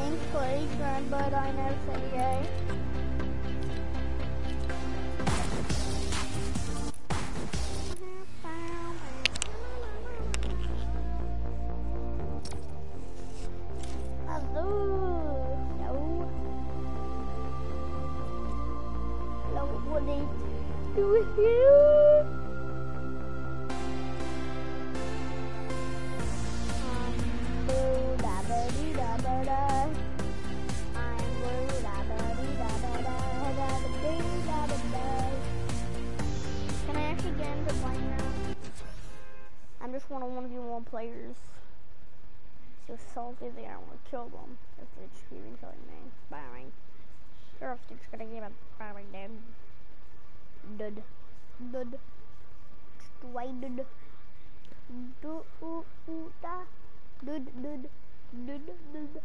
James Playground, but I never say gay. What they do here? Boo da ba dee da ba da. I'm boo da ba dee da ba da da ba dee da ba da. Can I actually get into playing now? I'm just one of 1v1 players. So salty they I want to kill them if it's even killing me. Bowing. Sure, if it's gonna give a bowing down. Dud. Dud. Dud. Da. Dud. Dud. Dud. Dud.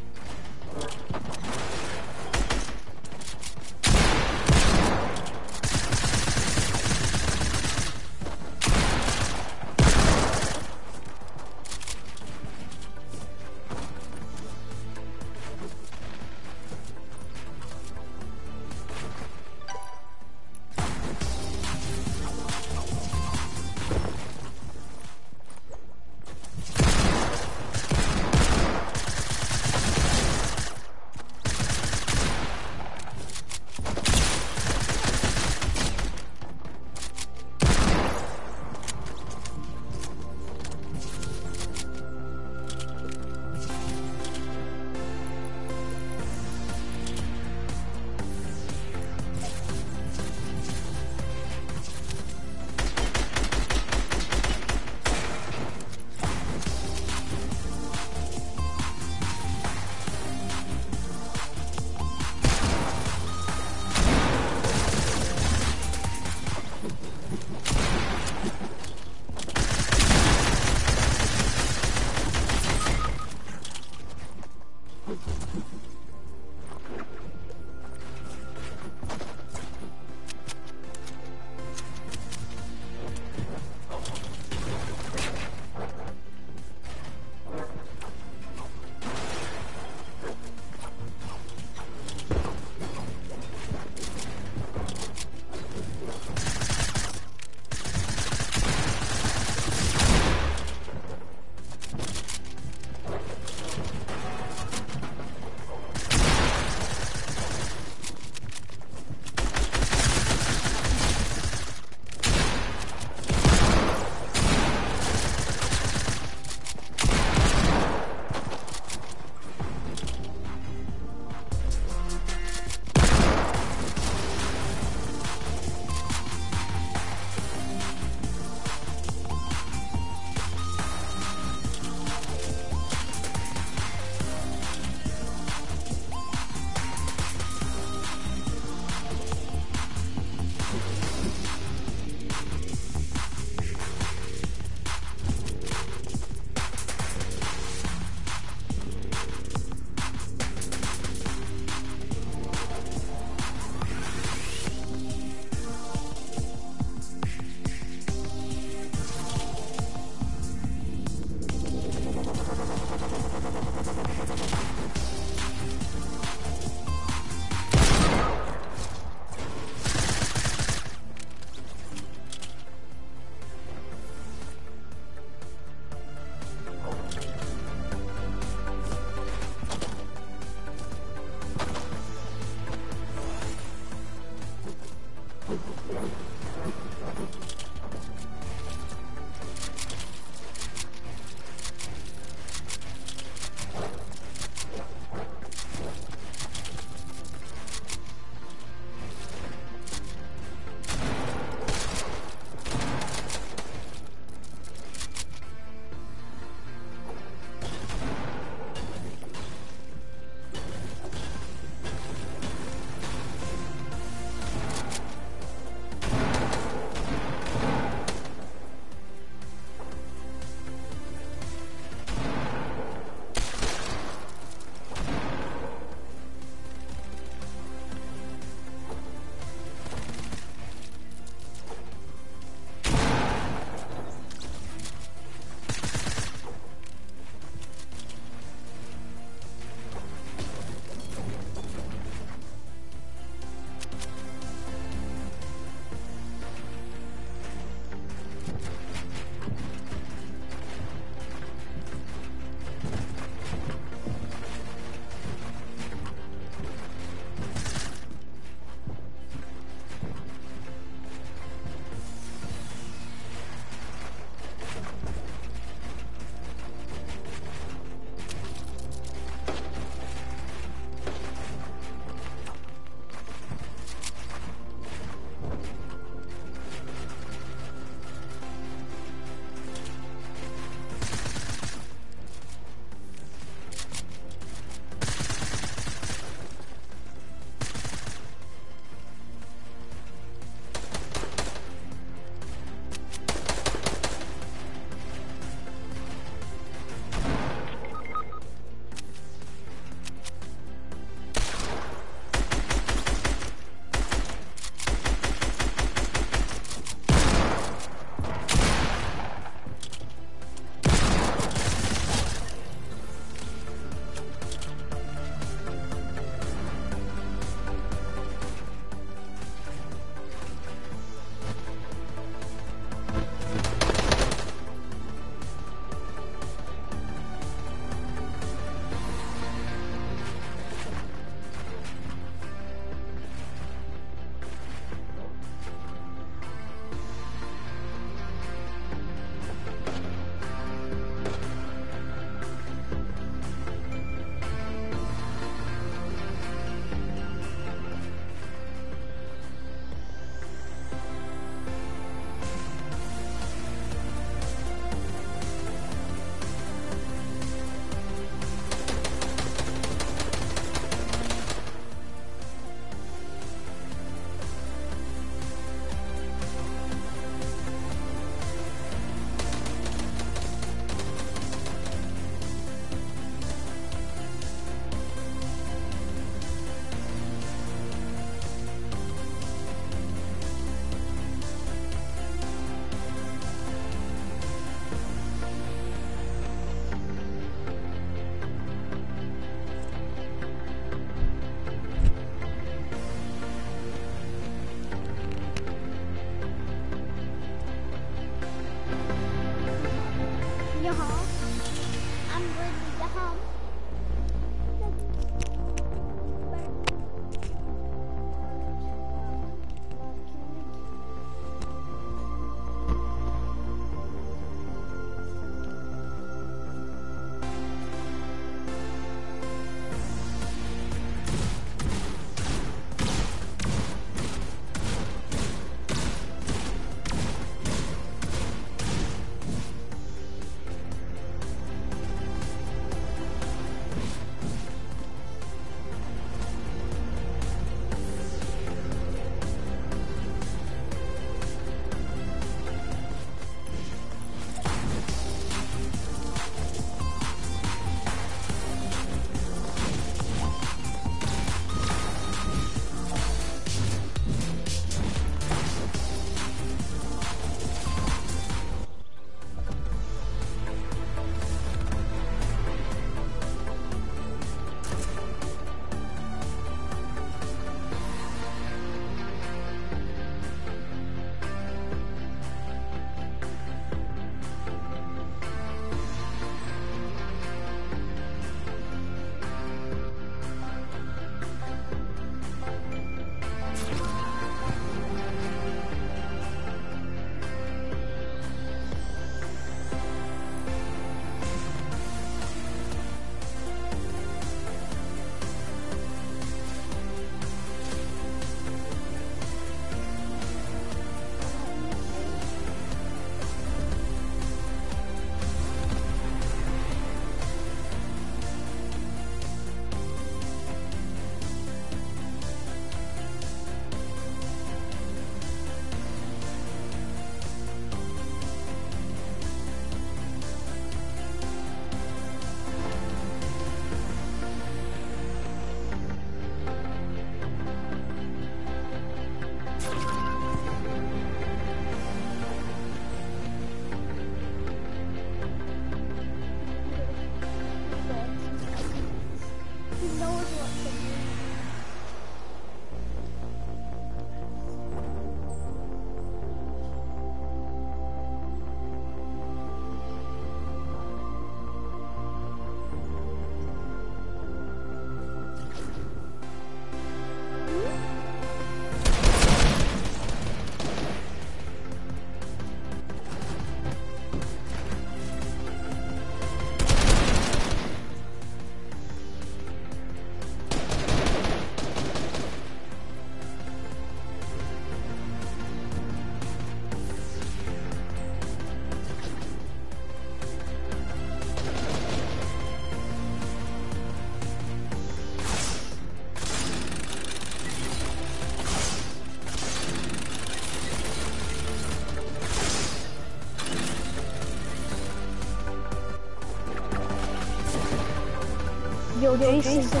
Yo, Jason.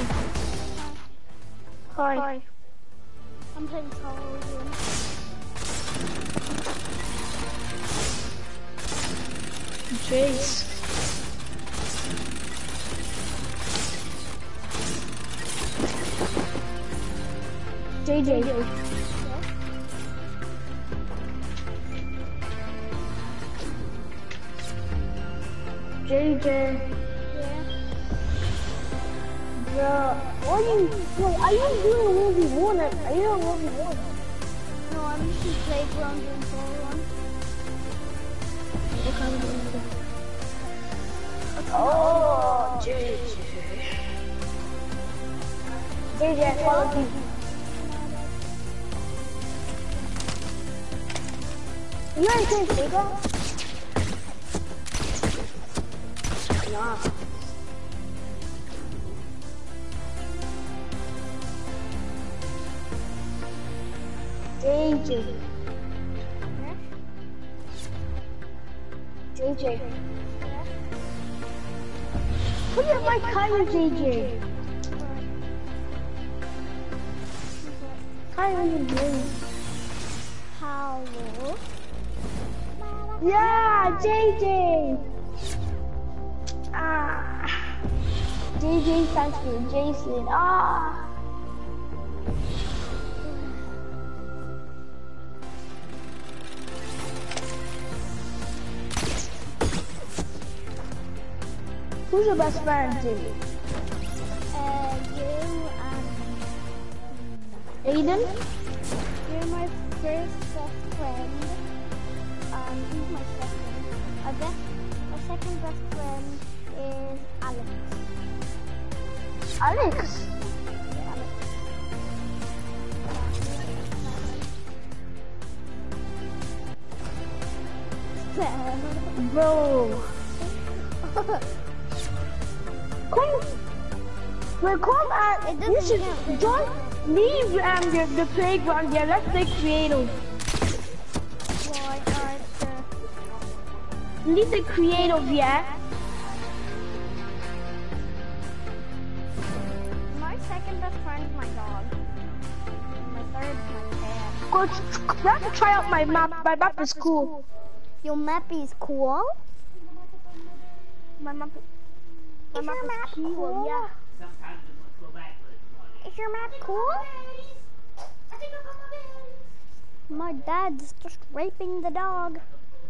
Hi. I'm playing Soldier. Jace. JJ. JJ. Yeah. Bro, are you doing 1v1? Are you doing 1v1? No, I'm using Playground doing solo one. Oh, JJ. JJ, follow me. You ain't playing Playground? Nah. JJ. Yeah. JJ. Yeah. Put it my Kyle, JJ. Kyle is good. Hello. Yeah, JJ. JJ stands for Jason. Who's your best friend, JJ? You Aiden? You're my first best friend. He's my second. My second best friend is Alex. Alex? Bro. Come and you should don't leave the playground. Yeah, let's play creative. Why aren't Leave the creative, yeah. My second best friend is my dog. My third is my cat. Go, let's try out my map. My map is cool. Your map is cool? My map. Is your map cool? Yeah. Is your map cool? My dad's just raping the dog.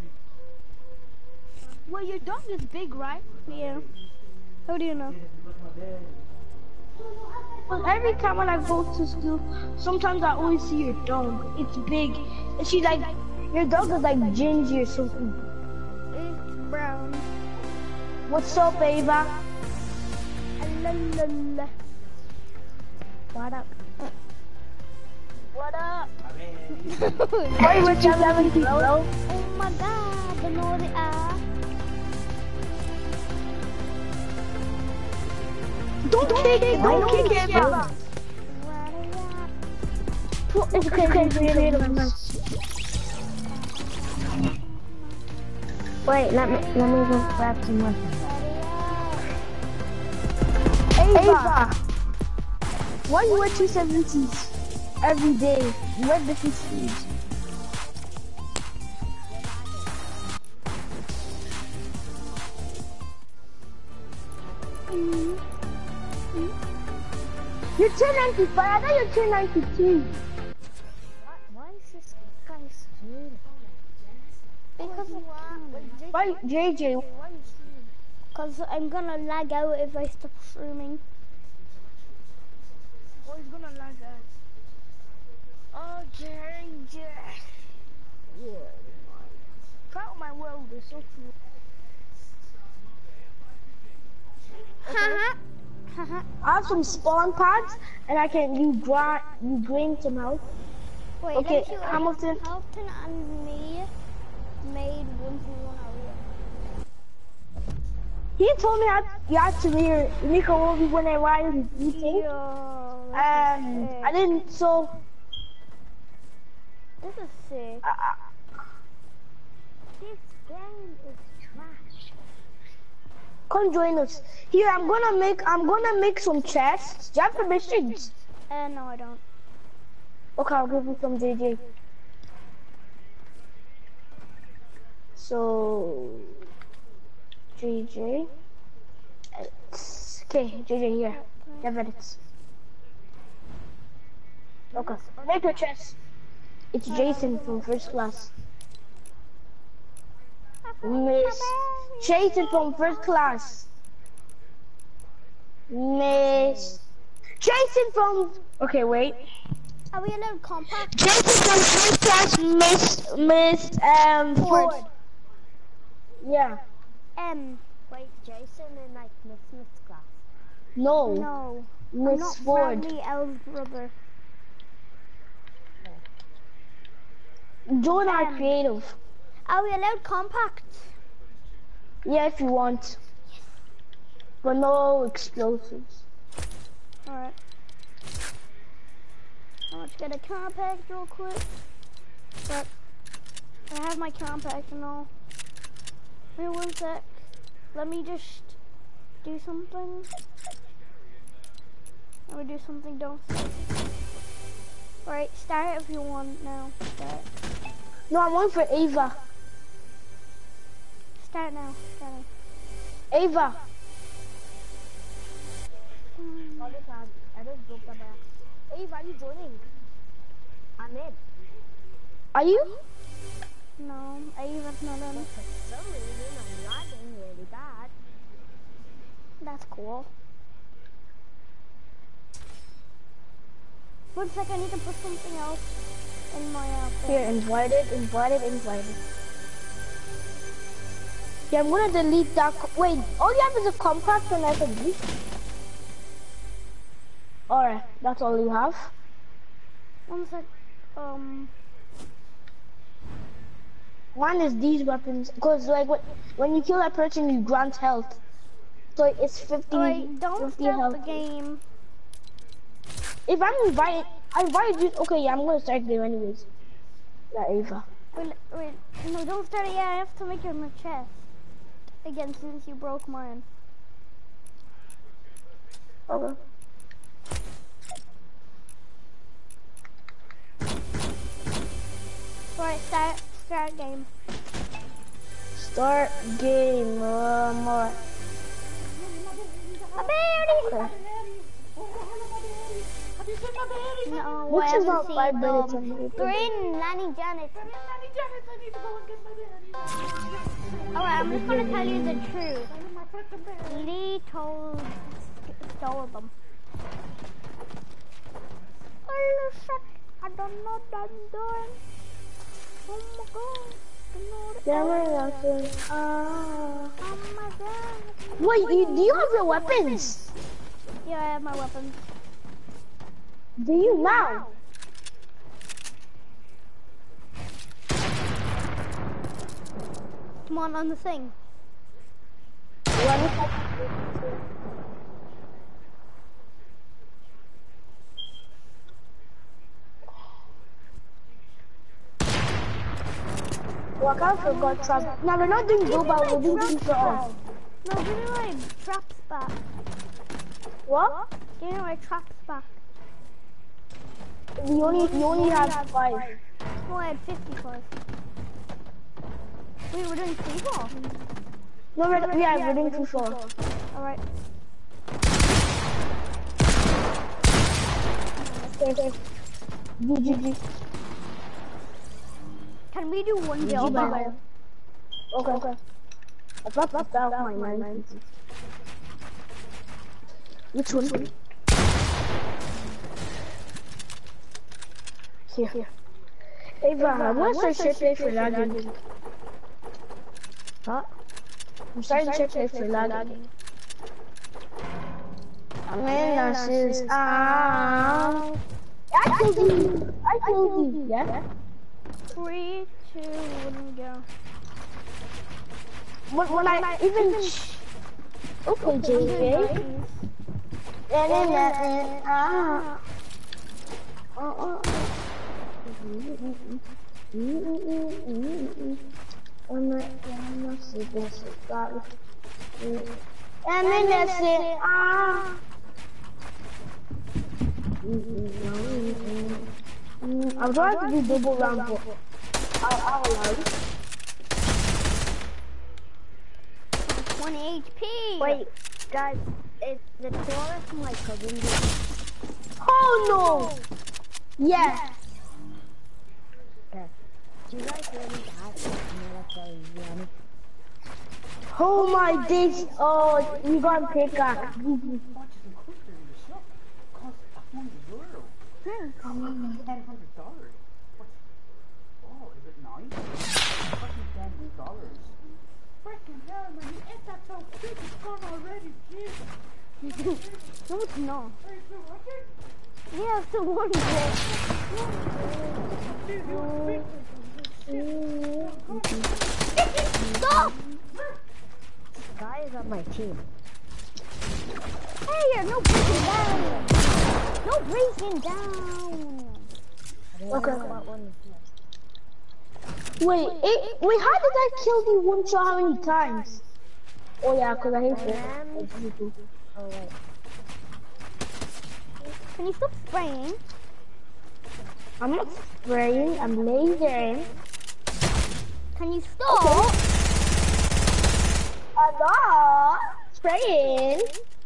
Well, your dog is big, right? Yeah. How do you know? Well, every time when I go to school, sometimes I always see your dog. It's big. And she's like, your dog is like ginger or something. It's brown. What's up, Ava? Alalala. What up? What up? Oh Why would you 70, bro? my god, the naughty ass. Don't kick it, don't kick it, bro. It's okay, Wait, let me go grab some more. Ava! Why you wear 270s every day? You wear different sleeves. You're 295, I thought you're 292. Why is this guy streaming? Because Why, JJ? Because I'm gonna lag out if I stop streaming. Oh, he's gonna lag out. Oh, JJ. Yeah. Try out my world, it's so cool. Haha. Haha. I have some spawn pads, and I can you grind some health. Wait, Okay, don't you Hamilton. Hamilton and me made 1v1 earlier. He told me you had to hear Nico only when I ride his meeting. I didn't, so. This is sick. This game is trash. Come join us. Here, I'm gonna make some chests. Do you have permissions? No, I don't. Okay, I'll give you some JJ. So, JJ. Okay, JJ here. 10 minutes. Okay, make your chest. It's Jason from first class. Miss Jason from first class. Miss Jason from. Okay, wait. Are we allowed compact? Jason from first class. Miss Ford. Yeah. Wait, Jason in like Miss Smith's class. No. No. Miss Not Ford. Bradley L's brother. Join our creative. Are we allowed compact? Yeah, if you want. But no explosives. Alright. Let's get a compact real quick. But I have my compact and all. Wait 1 sec. Let me just do something. Let me do something downstairs. Alright, start if you want now. Start. No, I'm waiting for Ava. Start now. Start now. Ava. I just broke the back. Ava, are you joining? I'm in. Are you? No, Ava's not in. For some reason, I'm lagging really bad. That's cool. 1 sec, I need to put something else in my Here, invited. Yeah, I'm gonna delete that. Wait, all you have is a compact and SMG. Alright, that's all you have. 1 sec. One is these weapons, cause like when you kill that person, you grant health. So it's 50. Alright, don't 50 start health. the game. If I'm invited, I invited you. Okay, yeah, I'm gonna start there anyways. Yeah, Ava. Wait, no, don't start it yet. I have to make it in my chest. Again, since you broke mine. Okay. Alright, start game. Start game. More. A berry! Okay. No, Which I is haven't about seen 5 minutes them. on YouTube. They're in Nanny Janet. Alright, I'm just gonna tell you the truth. Lee stole them. Oh shit, I don't know what I'm doing. Oh my god. Oh my god. Wait, do you have your weapons? Yeah, I have my weapons. Do you now? Come on the thing. Walk out for God trap. Now we're not doing global, we're doing for all. No, give me my traps back. What? Give me my traps back. You only have 5. No, I had 55. Wait, we're doing free ball? No, we're doing 2-4. Alright. Okay. GG. Can we do 1v1 battle? Okay. I dropped out my mind. Which one? Here. Ava, I'm gonna start shit play for lagging. Huh? I'm starting shit play for lagging. I'm in sis. I killed you. Yeah? 3, 2, 1, go. When I even... Okay, JJ. And then that's it. I'm trying to do double round, but I'll allow it. 20 HP. Wait, guys, is the Taurus my cousin? Oh no! Yeah. Okay. Do you guys hear me die? Oh my days! Oh, you got pickaxe. Freaking hell, man, you ate that so quick, it's gone already, jeez. No, it's not. Are you still watching? Yeah, it's the one Stop! This guy is on my team. Hey, yeah, no breaking down. No breaking down. Okay. What one is this? Wait, how did I kill you one shot how many times? Oh yeah, cause I hate it. Oh wait. Can you stop spraying? I'm not spraying, I'm lasering. Can you stop? I'm not spraying.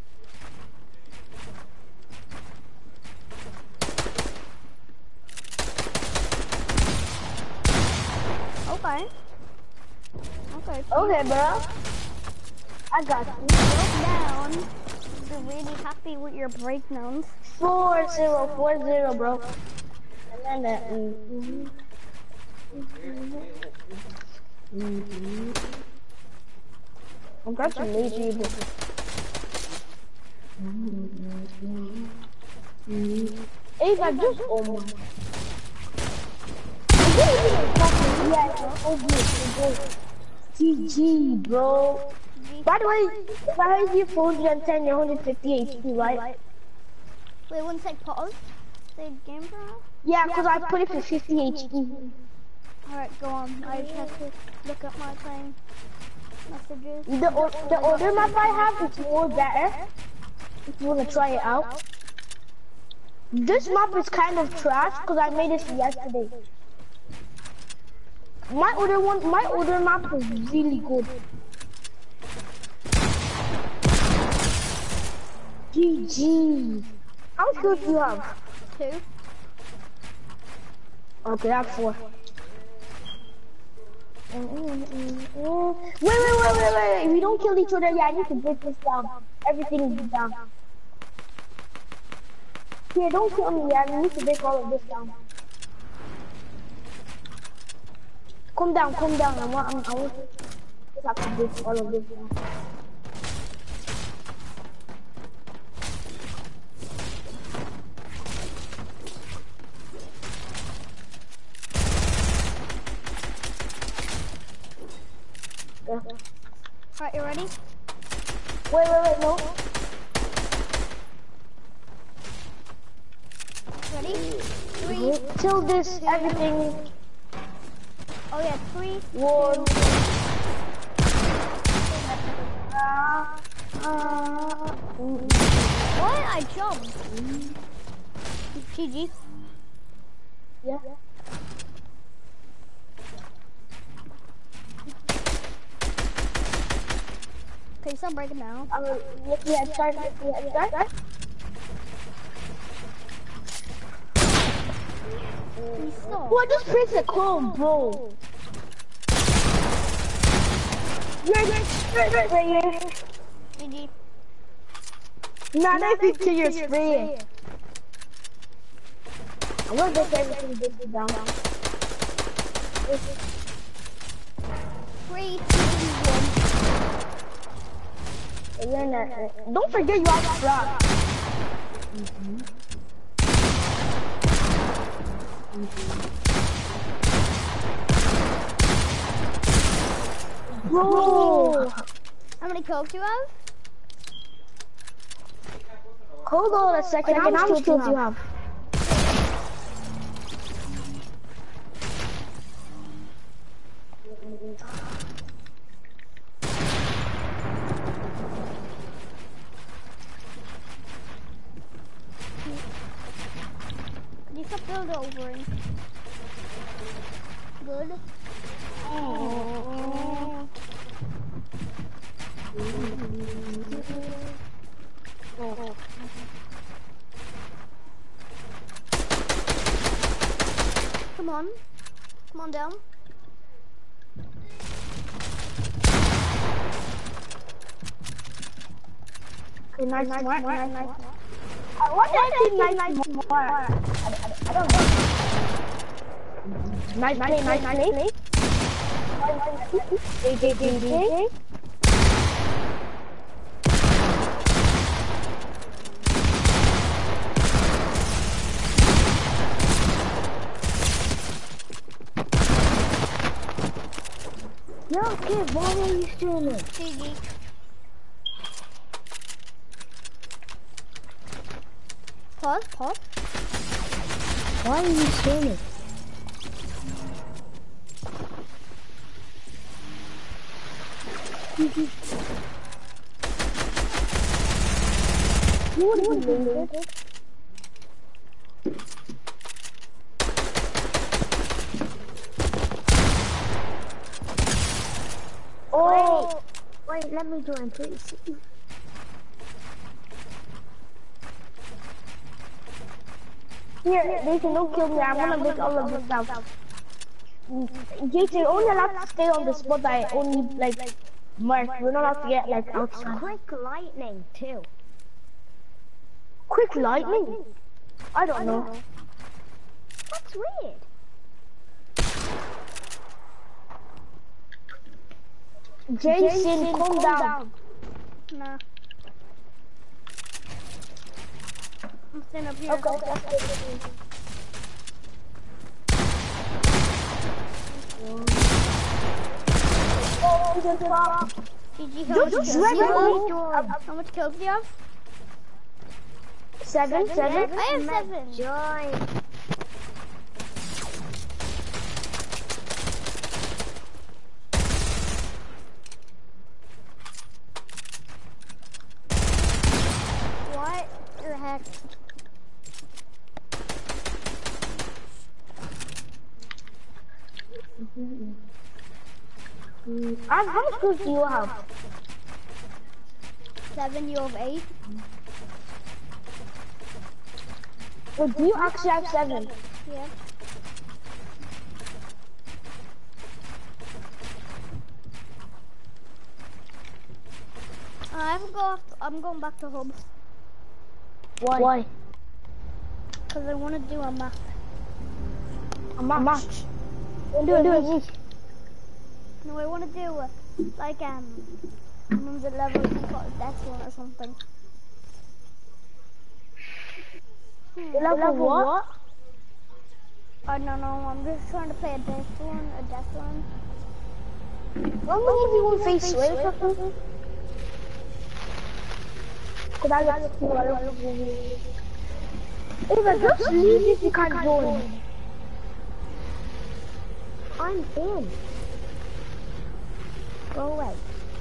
Okay. Okay. Okay, bro. I got you. Slow down. You're really happy with your breakdowns. 4040, bro. And then I'm catching lazy. Hey, I just almost. GG, bro. By the way, if I have you 410, you're 150 HP, right? Wait, one sec, pause. Say game for now? Yeah, because I put it for 50 HP. Alright, go on. I just have to look up my playing messages. The older map I have is more better. If you want to try it out. This map is kind of trash because I made it yesterday. My older map is really good. GG. How much good do you have? 2. Okay, I have 4. Wait. We don't kill each other. Yeah, I need to break this down. Everything is down. Here, don't kill me. Yeah, we need to break all of this down. Calm down. I want to just have to break all of this down. Alright, you ready? Wait, no. Ready? 3. Till this, everything. Oh yeah, 3. 1. Why I jumped? GG. Yeah. Okay, stop breaking down. Yeah, start. What just press the code, bro? Right. GG. Not everything you're spraying. I'm gonna break everything this down. 3, 2, 1. Don't forget you have to rock. Bro! How many kills do you have? Hold on a second, how many kills do you have? overing. Good. Come on. Come on down. Okay, nice. What did I say nice more? I don't know. Nice play. JJ. Yo, kid, why are you stealing? GG. Pause. Why are you stealing? You would believe it. Oh! Wait, let me join, please. Here, they can don't kill me. I'm gonna make all of this now. JJ, you're only allowed to stay on the spot that I only like mark. We're not allowed to get like outside. Quick lightning, too. Quick lightning? I don't know. That's weird. Jason, calm down. Nah. I'm staying up here. Okay. GG, Just drag me. how much kills do you have? Seven. I have 7. Join. What the heck? How much kills do you have? 7, you have 8. But do you actually have 7? Yeah. I'm going back to hub. Why? Because I want to do a map. A match. Do it. No, I want to do like the level that's one or something. Level what? I don't know. I'm just trying to play a death one. Don't believe you won't face sway or something. Cause I got to Ava, just leave if you can't join. I'm in. Go away.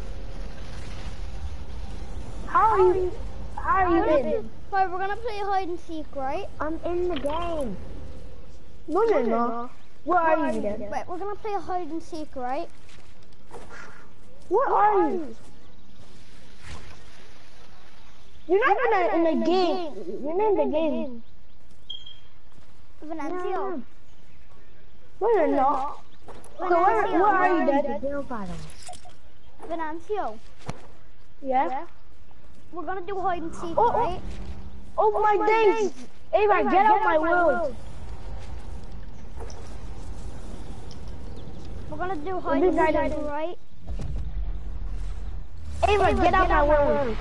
How are you in? Right, we're gonna play hide and seek, right? I'm in the game. No, you're not. Where are you then? Right, we're gonna play hide and seek, right? Where are you? You're not in the game. You're not in the game. Venancio. No, you're not. So where are you then? Venancio. Yeah? We're gonna do hide and seek, Oh, right? Oh my days! Ava, get out my world! We're gonna do hide and seek, right? Ava, get out my world!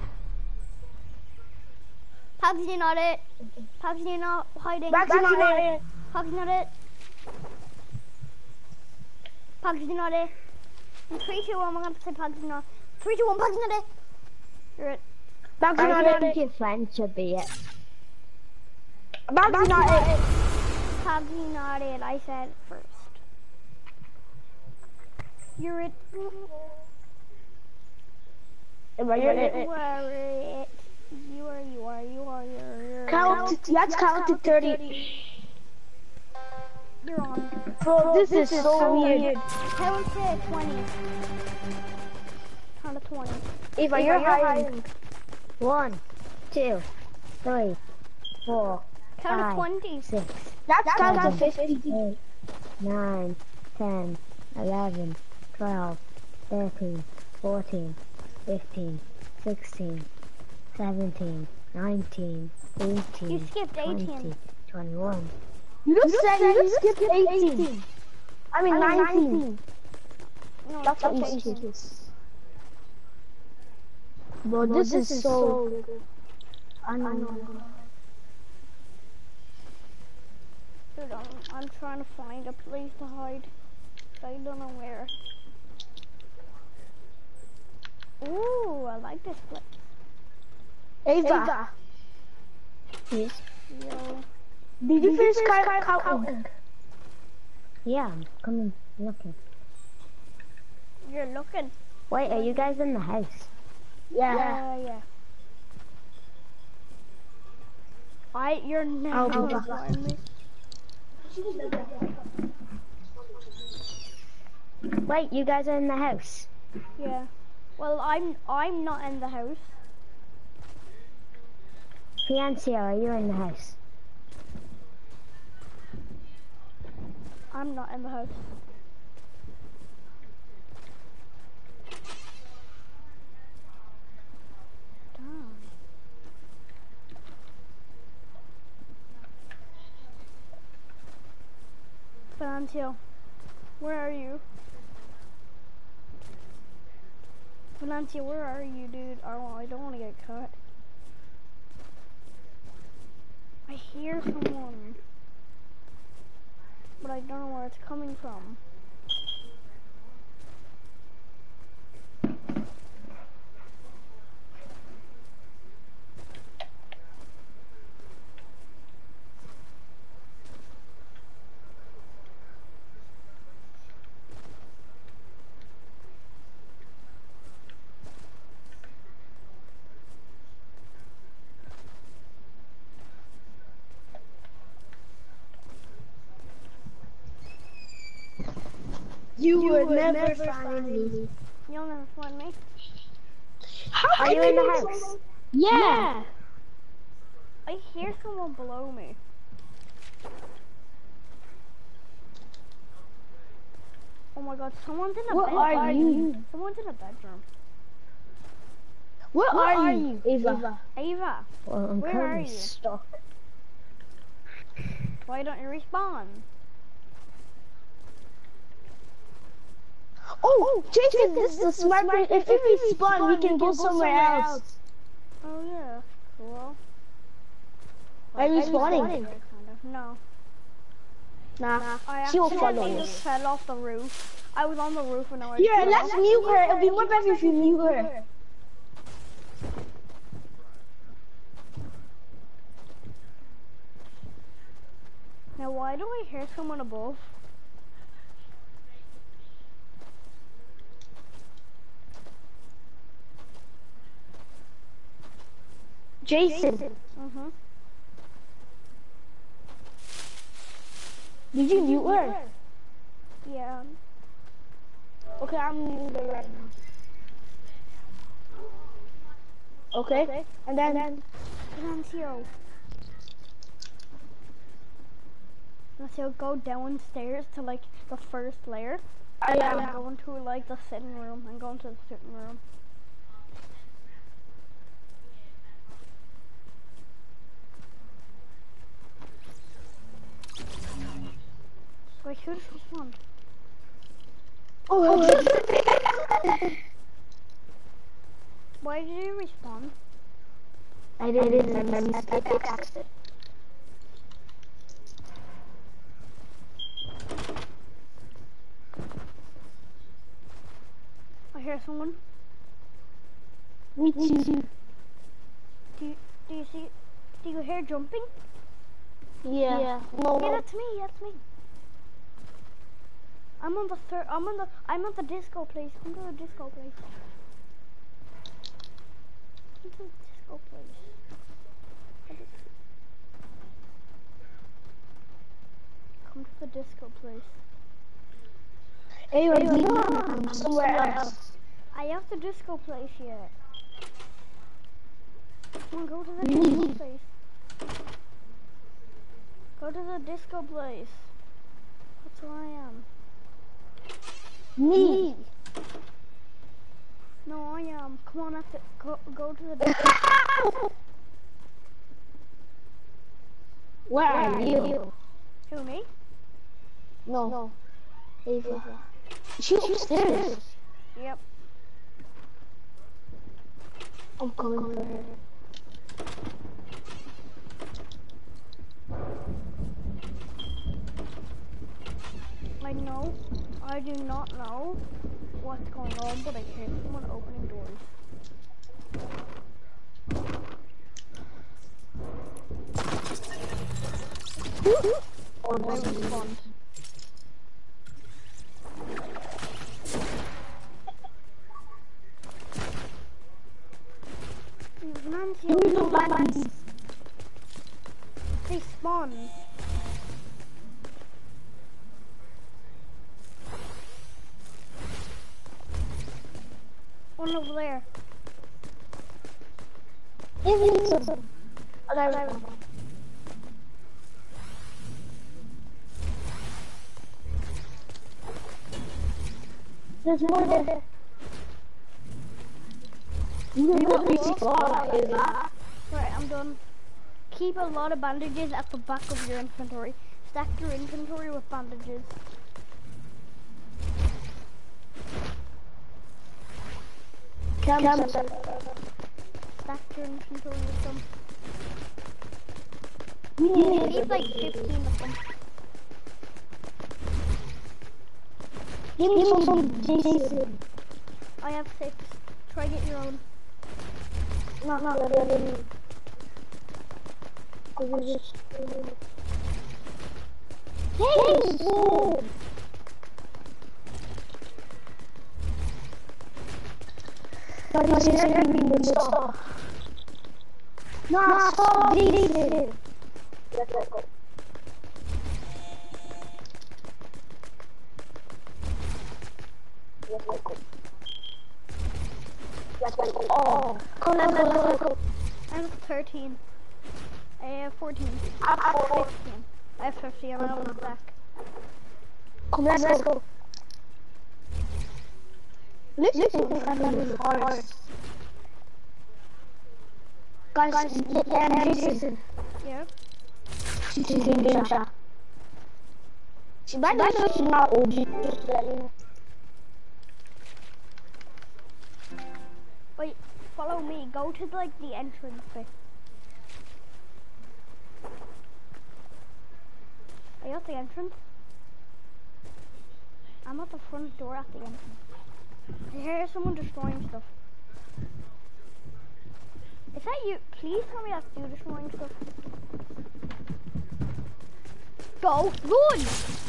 Pugsy's not it. Pugsy's not hiding. Max's not it! Pugsy's not it. Pugsy's not it. In 3, 2, 1, we're gonna say Pugsy's not. 3, 2, 1, Pugsy's not it. You're it. Max's I not think it! your friend should be it. Max's not it! Pugsy's not it. I said first. You're it. Ava, you're it. You are it. You are. Count, you have to count to 30. Bro, this is so weird. Count to 20. Count to 20. Eva, you're hiding. 1, 2, 3, 4, Count to 5, 20. 6, That's count to 7, 50. 8, 9, 10, 11, 12, 13, 14, 15, 16, 17, 19, 18, You skipped 20, 18. 21. You just skipped 18. I mean 19. No, That's what you skipped 18. skipped. Bro, this is so good. I know. Dude, I'm trying to find a place to hide. I don't know where. Ooh, I like this place. Ava, Yes. Yo. did you finish counting? Yeah, I'm coming looking. You're looking. Wait, are you guys in the house? Yeah. Yeah. You're never I'll be gonna back. find me. Wait, you guys are in the house? Yeah. Well, I'm not in the house. Fiancia, are you in the house? I'm not in the house. Damn. Venancio, where are you? Venancio, where are you, dude? I don't want to get cut. I hear someone, but I don't know where it's coming from. You would never find me. You'll never find me. Are you in the house? Yeah. I hear someone below me. Oh my god, someone's in a What bedroom. are you? Someone's in a bedroom. Where are you, Ava? Ava, Well, I'm Where are currently you? stuck. why don't you respawn? Oh, Jason, this is the smart thing. If we respawn, we can go somewhere else. Oh yeah, cool. Are you respawning? Yeah, kind of. No. Nah. I She will actually follow you. just fell off the roof. I was on the roof and now I Here, fell let's off. mute her. It'll be more better if you mute her. Now why do I hear someone above? Jason, Mm-hmm. did you mute her? Yeah. Okay, I'm muting her right now. Okay, and then Venancio. Venancio, go downstairs to like the first layer. I'm going to like the sitting room. I'm going to the sitting room. Wait, who's this one? Why did you respawn? I didn't. I pickaxed it. I hear someone. Me too. Do you see? Do you hear jumping? Yeah. No. Yeah, that's me. That's me. I'm on the third. I'm at the disco place. Come to the disco place. Come to the disco place. Come to the disco place. Anyway, I'm somewhere else. I have the disco place yet. Come on, go to the disco place. Go to the disco place. That's where I am. Me. No, I am. Come on, after go to the disco. Where are you? Who, me? No. Ava. She's upstairs. Yep. I'm coming for her. I know. I do not know what's going on, but I hear someone opening doors. I respond. Nancy, they spawn. One over there. There's more there. Right, I'm done. Keep a lot of bandages at the back of your inventory. Stack your inventory with bandages. Stack your inventory with them. Leave like 15 of them. Give me some Jason. I have 6. Try get your own. No. No, stop Jason. Let's go. Oh, let's go. I have 13. I have 14. I have 15. I have 50 and I was back. Come, let's go. Listen, guys, Jason. Yep. She's in game chat. She might not know she's not OG, just let you know. Wait, follow me. Go to like the entrance bit. Are you at the entrance? I'm at the front door at the entrance. I hear someone destroying stuff. Is that you? Please tell me that's you destroying stuff. Go! Run!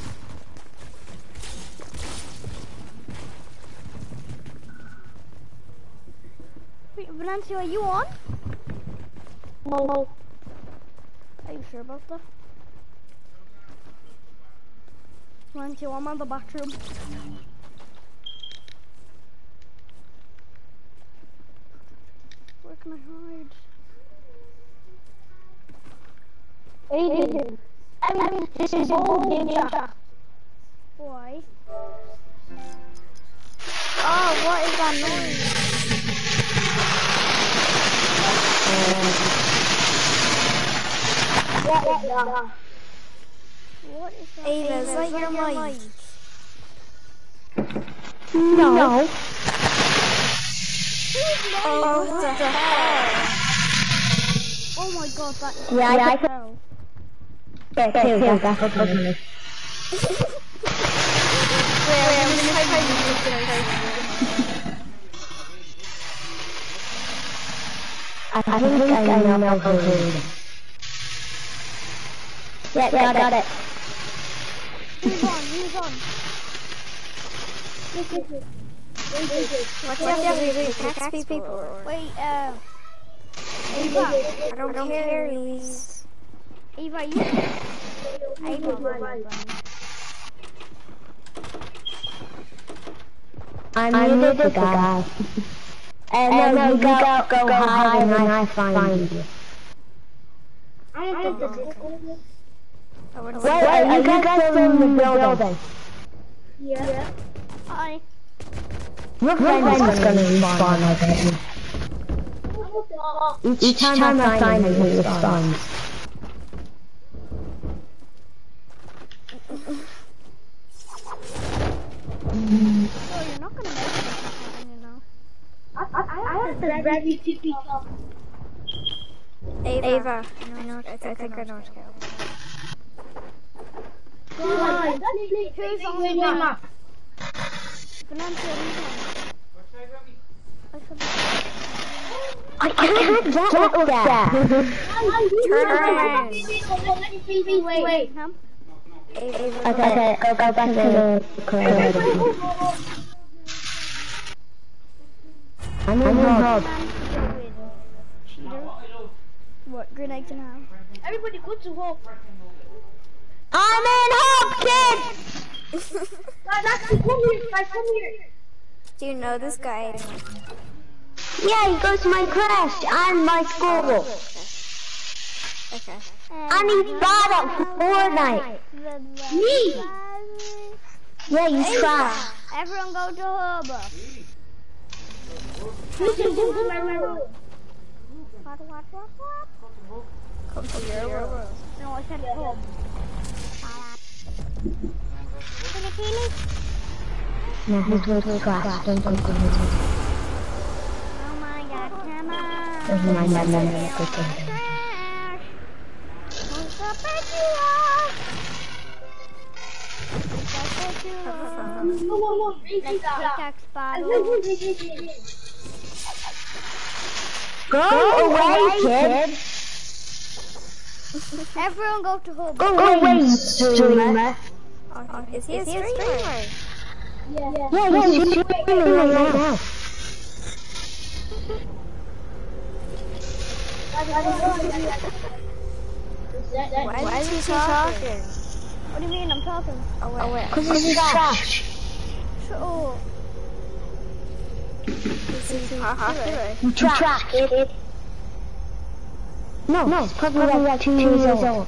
Wait, Venancio, are you on? No. Are you sure about that? Venancio, I'm on the bathroom. Where can I hide? Aiden. I mean, this is old game chat. Why? Oh, what is that noise? Yeah. What is that? Ava, is that your mic? No. Oh, what the hell? Oh my god, that is Yeah, I can. hell. That's okay. I think I know how to do it. Yeah, got it. Who's on? What's up, everybody? Text me people. Wait, Ava, I don't care, please. Ava, you? Ava, I'm near the guy. And no, you go higher and I find you. I don't think this is Wait, are you guys still in the building? Yeah. Hi. Your friend's gonna respawn, I bet you. Each time I find him, he respawns. Oh, you're not gonna make it, you know. I have to grab you TP top. Ava. I think I know what to go. Who's on the map? I can't get up there. Turn around. Wait. Okay, go back to the corridor. I'm in hub. Cheater. What? Grenades and how? Everybody go to home. I'm in hub, kid! Guys, come here. Do you know this guy? Yeah, he goes to my crash and my school. Okay. And he's bad at Fortnite. Me! Yeah, he's trash. Everyone go to hub. You can go to my room. What? Come to your room. No, I said hub. No, he's going to class. Don't go to his room. Oh my god, come on. Never mind, I'm not going to go to him. What's up with you? No. Pickaxe bottle. Go away, kid! Everyone go to hub. Go away, streamer! Is he a streamer? Yeah, he's streaming right now. Why is he talking? What do you mean I'm talking? Oh wait. Because he's trash. Shut up. Is he popular? You trash, kid. No, he's probably like 2 years old.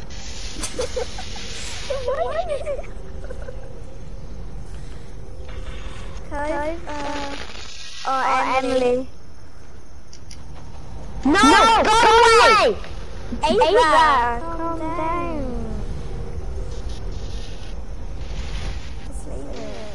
Emily. No, go away! Ava, calm down. Just leave it.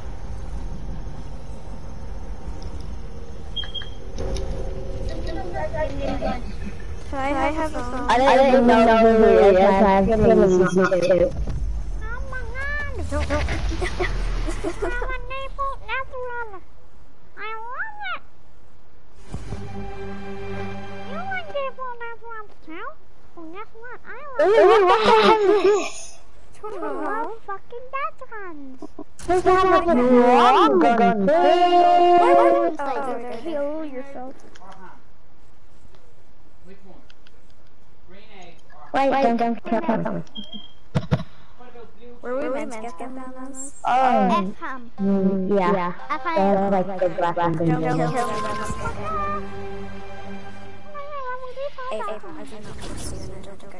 Can I have a phone? I don't even know who he is. I have feelings he's not too. Oh my god! Don't. I love it! You like people that love too? Well, guess what? I love What the hell is this? I love fucking death guns. Does that have a long gun? Kill yourself. Wait, don't kill him. Were we meant to get them on us? F-ham. Yeah. They have like the black and Don't green. kill them. I do not want to see them. I don't think I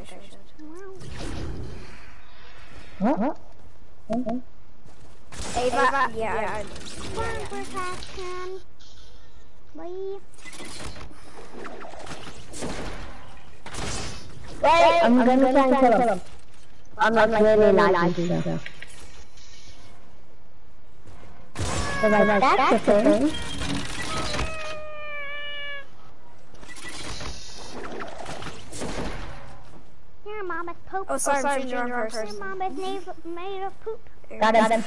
should. What? Ava, yeah. One protection. Bye. Wait, I'm gonna try and kill him. I'm not really liking this. So like that's the thing. Your mom is poop. Oh, sorry, Junior first. Your mom is made of poop. Got him.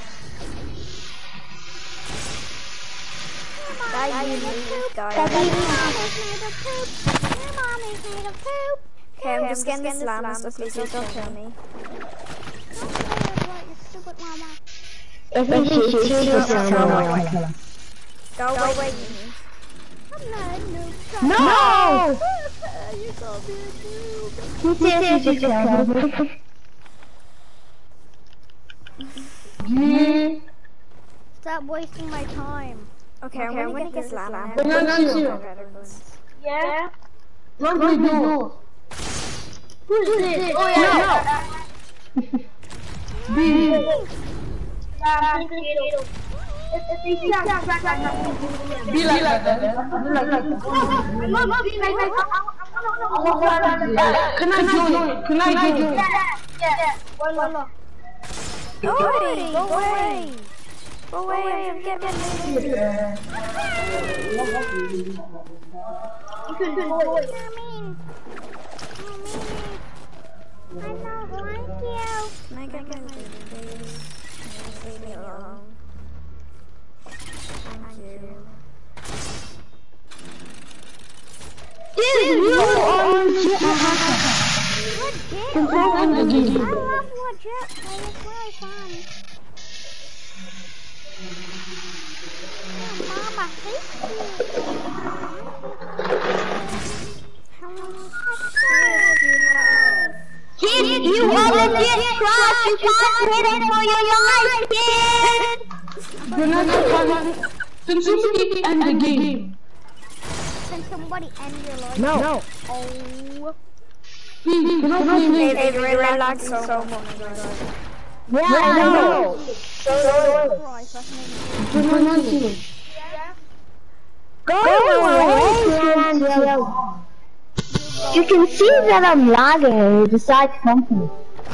Die, you die. Your mom is made of poop. Your mom is made of poop. Okay, I'm just getting this llama, so please don't kill me. Don't play with what, you stupid mama. If he shoots you, just tell me. Go away. I'm not a noob. No! You called me a noob. He seriously just killed me. Stop stop wasting my time. Okay, I'm gonna get lava. Yeah? What do we do? Who's this? Oh yeah. B. Be like that. Be like that. Can I join? Can I join? Yeah. One more. Go away! Go away! Go away! Get me! You can do it. I don't like you. Can I get my baby, please? Leave me alone. Thank you. Dude, you are Legit! in the game. I love legit play. It's really fun. Yeah, Mama hates you. How much success do you have? Kid, you are legit trash. You can't wait for your life, kid. Do not can somebody end the game? Can somebody end your life? No. Oh. Please, do not leave me. It really lags so much. Yeah, I know. Christ, that's me. Do not leave. Go away, you can see that I'm lagging and you decide to come to me.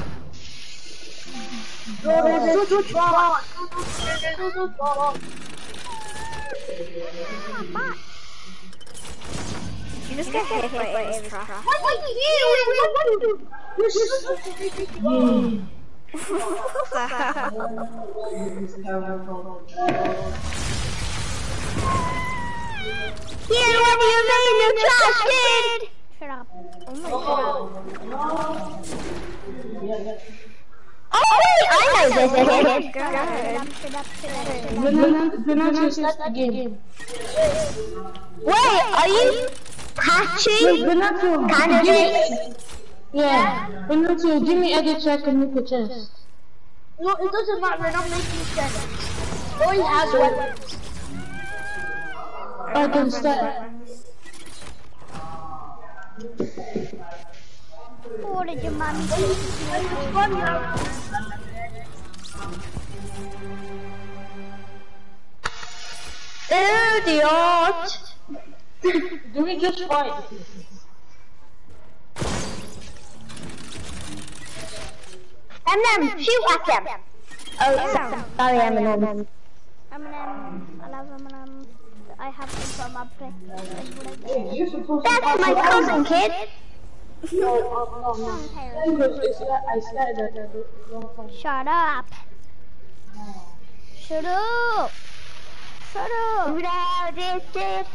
You just get hit by Abe's trash. Kid, what do you mean, you trash kid? Shut up. Oh wait, I know this kid. Shut up. Do not use that game. Wait, are you catching candidates? Yeah. Give me edit so I can make a chest. No, it doesn't matter, we're not making sense. Boy has weapons. I can start. What did your mommy do? Idiot! Do we just fight? Eminem, shoot at them! Oh, sorry, Eminem. Eminem, I love Eminem. I have him from my pick. That's my cousin, kid! Shut up. Shut up. Shut up. Without it.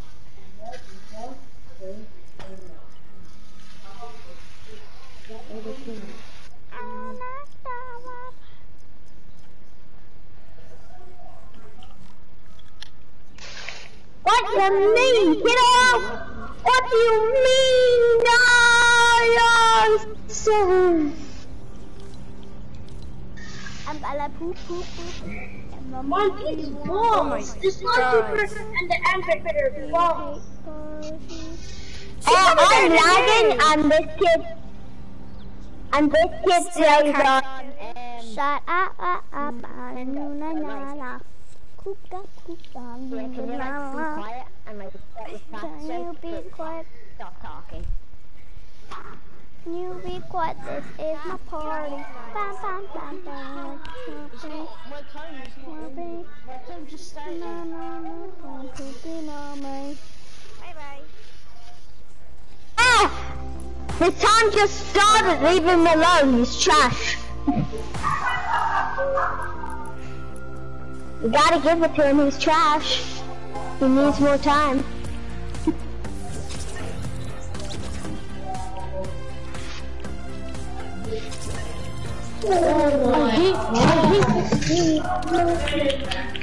What do you mean? Get off! What do you mean? No, so. I'm gonna poop. Monkeys, balls! The Snowkeeper and the Emperor balls! I'm lagging and this kid says Shut up. Can you be quiet? Stop talking. You be quiet, this is my party. Bam. My time just started. Ah! His time just started, leave him alone, he's trash. You gotta give it to him, he's trash. He needs more time. I hate this game.